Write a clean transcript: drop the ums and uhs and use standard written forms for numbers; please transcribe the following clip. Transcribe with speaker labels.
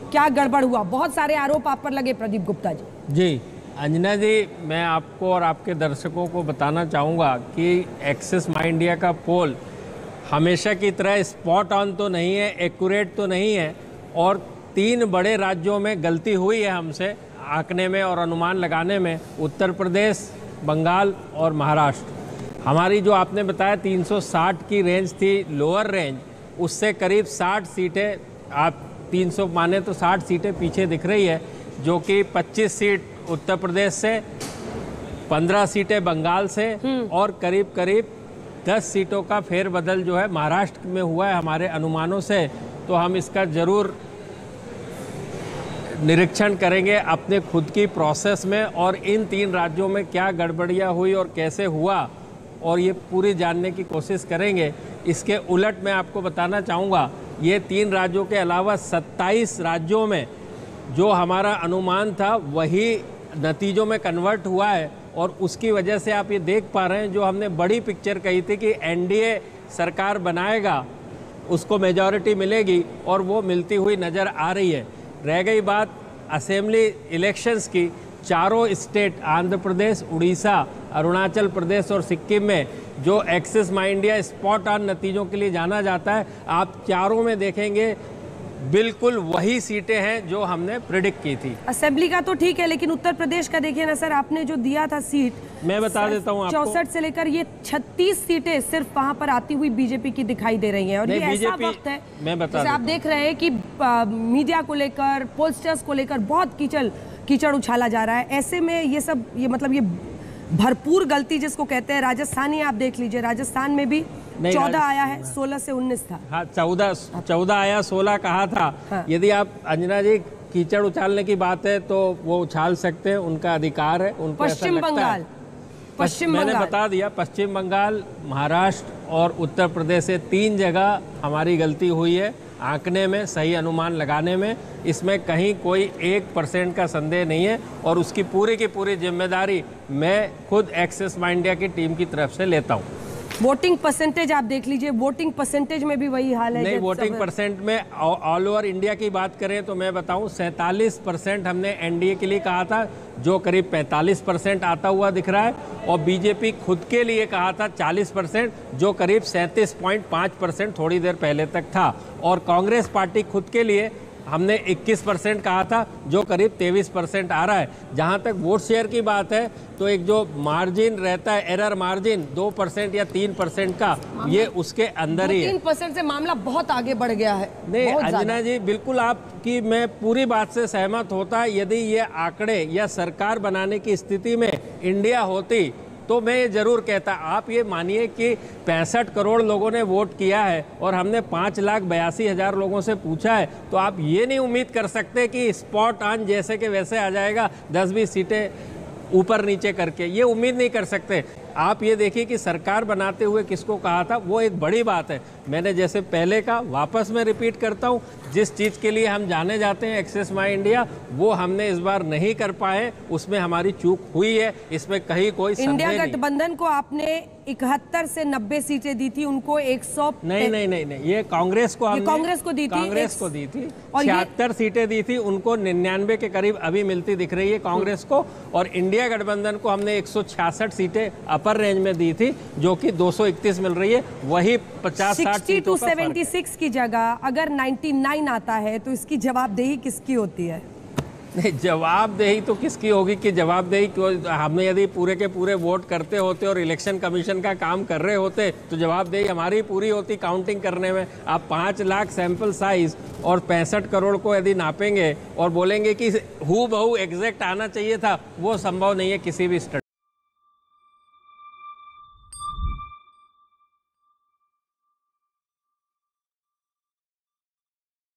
Speaker 1: क्या गड़बड़ हुआ? बहुत सारे आरोप आप पर लगे प्रदीप गुप्ता जी।
Speaker 2: जी अंजना जी, मैं आपको और आपके दर्शकों को बताना चाहूँगा कि एक्सिस माई इंडिया का पोल हमेशा की तरह स्पॉट ऑन तो नहीं है, एक्यूरेट तो नहीं है, और 3 बड़े राज्यों में गलती हुई है हमसे आंकने में और अनुमान लगाने में, उत्तर प्रदेश, बंगाल और महाराष्ट्र। हमारी जो आपने बताया 360 की रेंज थी लोअर रेंज, उससे करीब 60 सीटें, आप 300 माने तो 60 सीटें पीछे दिख रही है, जो कि 25 सीट उत्तर प्रदेश से, 15 सीटें बंगाल से और करीब करीब 10 सीटों का फेरबदल जो है महाराष्ट्र में हुआ है हमारे अनुमानों से। तो हम इसका ज़रूर निरीक्षण करेंगे अपने खुद की प्रोसेस में, और इन 3 राज्यों में क्या गड़बड़ियाँ हुई और कैसे हुआ, और ये पूरी जानने की कोशिश करेंगे। इसके उलट मैं आपको बताना चाहूँगा, ये 3 राज्यों के अलावा 27 राज्यों में जो हमारा अनुमान था वही नतीजों में कन्वर्ट हुआ है, और उसकी वजह से आप ये देख पा रहे हैं जो हमने बड़ी पिक्चर कही थी कि एनडीए सरकार बनाएगा, उसको मेजॉरिटी मिलेगी, और वो मिलती हुई नज़र आ रही है। रह गई बात असेंबली इलेक्शंस की, चारों स्टेट आंध्र प्रदेश, उड़ीसा, अरुणाचल प्रदेश और सिक्किम में जो Axis My India spot on नतीजों के लिए जाना जाता है, आप चारों में देखेंगे बिल्कुल वही सीटें हैं जो हमने प्रेडिक्ट की थी।
Speaker 1: असेंबली का तो ठीक है, लेकिन उत्तर प्रदेश का देखिए ना सर, आपने जो दिया था सीट,
Speaker 2: मैं बता देता हूँ आपको,
Speaker 1: 64 से लेकर ये 36 सीटें सिर्फ वहां पर आती हुई बीजेपी की दिखाई दे रही हैं। और ये ऐसा वक्त है,
Speaker 2: मैं बता
Speaker 1: आप देख रहे हैं कि मीडिया को लेकर, पोस्टर्स को लेकर बहुत कीचड़ उछाला जा रहा है। ऐसे में ये सब, ये मतलब ये भरपूर गलती जिसको कहते हैं, राजस्थान ही आप देख लीजिए, राजस्थान में भी 14 आया है, 16 से 19 था।
Speaker 2: हाँ, 14 आया, 16 कहा था।
Speaker 1: हाँ।
Speaker 2: यदि आप अंजना जी कीचड़ उछालने की बात है तो वो उछाल सकते हैं, उनका अधिकार है, उनको ऐसा लगता है। पश्चिम बंगाल मैंने बता दिया, पश्चिम बंगाल, महाराष्ट्र और उत्तर प्रदेश से 3 जगह हमारी गलती हुई है आंकने में, सही अनुमान लगाने में। इसमें कहीं कोई 1% का संदेह नहीं है, और उसकी की पूरी जिम्मेदारी मैं खुद एक्सिस माई इंडिया की टीम की तरफ से लेता हूँ।
Speaker 1: वोटिंग परसेंटेज आप देख लीजिए, वोटिंग परसेंटेज में भी वही हाल है।
Speaker 2: नहीं, वोटिंग परसेंट में ऑल ओवर इंडिया की बात करें तो मैं बताऊं 47% हमने एनडीए के लिए कहा था, जो करीब 45% आता हुआ दिख रहा है, और बीजेपी खुद के लिए कहा था 40%, जो करीब 37.5% थोड़ी देर पहले तक था, और कांग्रेस पार्टी खुद के लिए हमने 21% कहा था, जो करीब 23% आ रहा है। जहां तक वोट शेयर की बात है तो एक जो मार्जिन रहता है, एरर मार्जिन 2% या 3% का, ये उसके अंदर ही है।
Speaker 1: 3% से मामला बहुत आगे बढ़ गया है।
Speaker 2: नहीं अंजना जी, बिल्कुल आपकी मैं पूरी बात से सहमत होता। यदि ये आंकड़े या सरकार बनाने की स्थिति में इंडिया होती तो मैं ये जरूर कहता। आप ये मानिए कि 65 करोड़ लोगों ने वोट किया है और हमने 5,82,000 लोगों से पूछा है, तो आप ये नहीं उम्मीद कर सकते कि स्पॉट ऑन जैसे के वैसे आ जाएगा 10-20 सीटें ऊपर नीचे करके, ये उम्मीद नहीं कर सकते। आप ये देखिए कि सरकार बनाते हुए किसको कहा था, वो एक बड़ी बात है। मैंने जैसे पहले का वापस मैं रिपीट करता हूँ, जिस चीज़ के लिए हम जाने जाते हैं एक्सिस माई इंडिया, वो हमने इस बार नहीं कर पाए, उसमें हमारी चूक हुई है, इसमें कहीं कोई संदेह नहीं।
Speaker 1: इंडिया गठबंधन को आपने 71 से 90 सीटें दी थी, उनको 100
Speaker 2: नहीं, ये कांग्रेस को हमने
Speaker 1: कांग्रेस को दी
Speaker 2: थी 76 सीटें दी थी, उनको 99 के करीब अभी मिलती दिख रही है कांग्रेस को, और इंडिया गठबंधन को हमने 166 सीटें अपर रेंज में दी थी, जो कि 231 मिल रही है। वही 50-60
Speaker 1: सीटों का 76 की जगह अगर 99 आता है तो इसकी जवाबदेही किसकी होती है?
Speaker 2: नहीं, जवाबदेही तो किसकी होगी कि जवाबदेही क्यों, हमने यदि पूरे के पूरे वोट करते होते और इलेक्शन कमीशन का काम कर रहे होते तो जवाबदेही हमारी पूरी होती काउंटिंग करने में। आप 5 लाख सैंपल साइज और 65 करोड़ को यदि नापेंगे और बोलेंगे कि हूबहू एग्जैक्ट आना चाहिए था, वो संभव नहीं है किसी भी स्टडी